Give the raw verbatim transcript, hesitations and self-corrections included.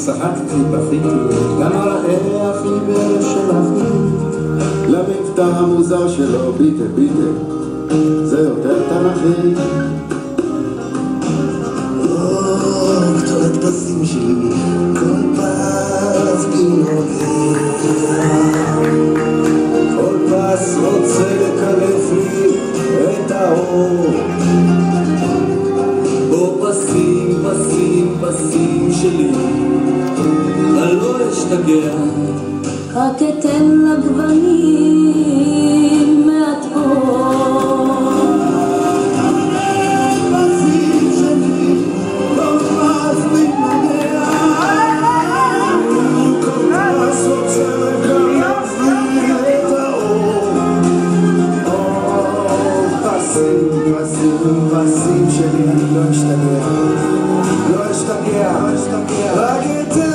צחקתי, בכיתי, גם הרעה החיוור שלחתי למבטא המוזר שלו, ביטה ביטה, זה יותר תנכי. או, קטורת פסים שלי, כל פס בנוגע, כל פס רוצה לקלף לי את האור. בוא פסים, פסים, פסים שלי, אני לא אשתגע, רק אתן לגוונים מעט אור. פסים שלי, כל פס מתנגע, כל פס רוצה לקלף לי את האור. פסים, פסים, פסים שלי, אני לא אשתגע, לא אשתגע, רק אתן